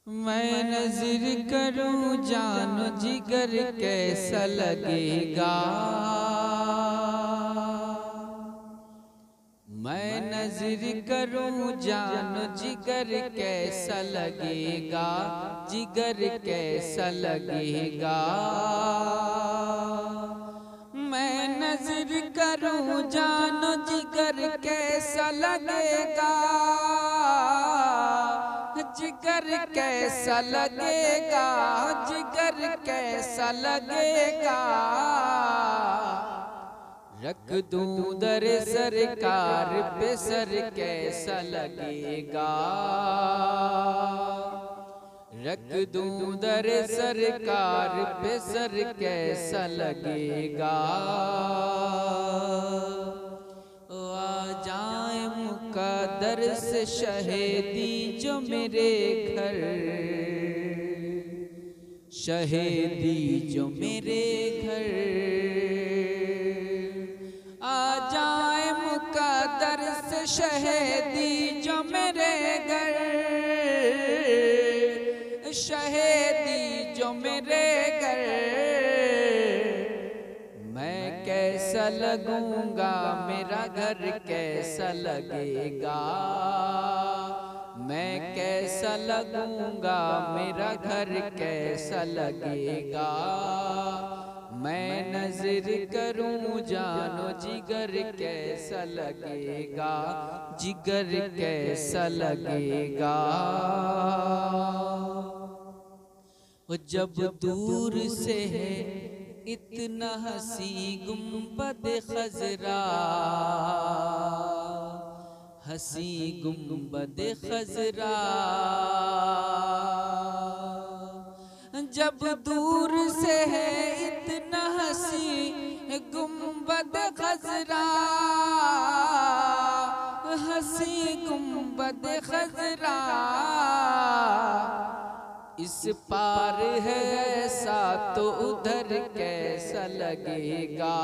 मैं नज़र करूं जानो जिगर कैसा लगेगा। मैं नज़र करूं जानो जिगर कैसा लगेगा, जिगर कैसा लगेगा। मैं नज़र करूं जानो जिगर कैसा लगेगा, जिगर कैसा लगेगा, जिगर कैसा लगेगा। रख दूं दर सरकार पे सर कैसा लगेगा, रख दूं दर सरकार पे सर कैसा लगेगा। आ जाए मुक़द्दर से शहीदी जो मेरे घर, शहीदी जो मेरे घर। आ जाए मुक़द्दर से शहीदी जो मेरे घर, शहीदी जो मेरे घर। मैं कैसा लगूंगा, मेरा घर कैसा लगेगा। मैं कैसा लगूंगा, मेरा घर कैसा लगेगा। मैं नज़र करूं जानो जिगर कैसा लगेगा, जिगर कैसा लगेगा। वो जब दूर से है इतना हसी गुंबद खजरा, हसी गुंबद खजरा। जब दूर से है इतना हसी गुंबद खजरा, हसी गुंबद खजरा। इस पार है ऐसा तो उधर कैसा लगेगा,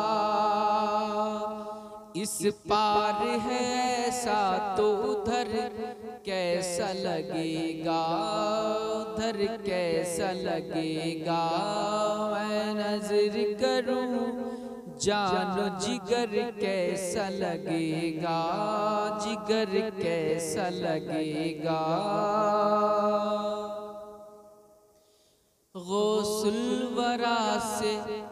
इस पार है ऐसा तो उधर कैसा लगेगा, उधर कैसा लगेगा। मैं नज़र करूं जानो जिगर कैसा लगेगा, जिगर कैसा लगेगा। गौसुल वरा से,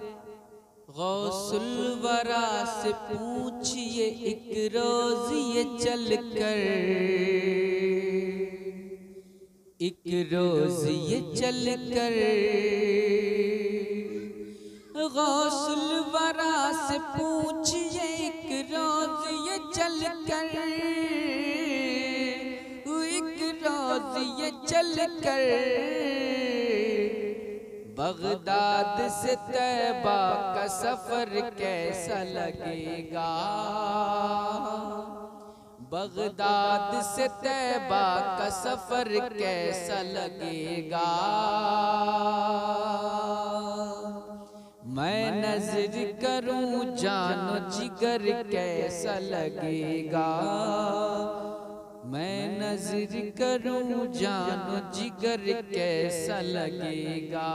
गौसुल वरा से पूछिए एक रोज़ ये चल कर, एक रोज़ ये चल कर। गौसुल वरा से पूछिए एक रोज़ ये चल कर, एक रोज़ ये चल कर। बगदाद से तैबा का सफर कैसा लगेगा, बगदाद से तैबा का सफर कैसा लगेगा। मैं नज़र करूं जानो जिगर कैसा लगेगा, मैं नज़र करूं जानो जिगर कैसा लगेगा।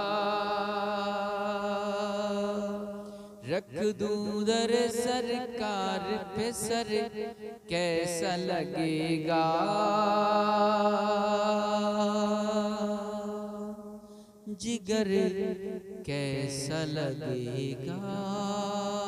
रख दूं दर सरकार पे सर कैसा लगेगा, जिगर कैसा लगेगा।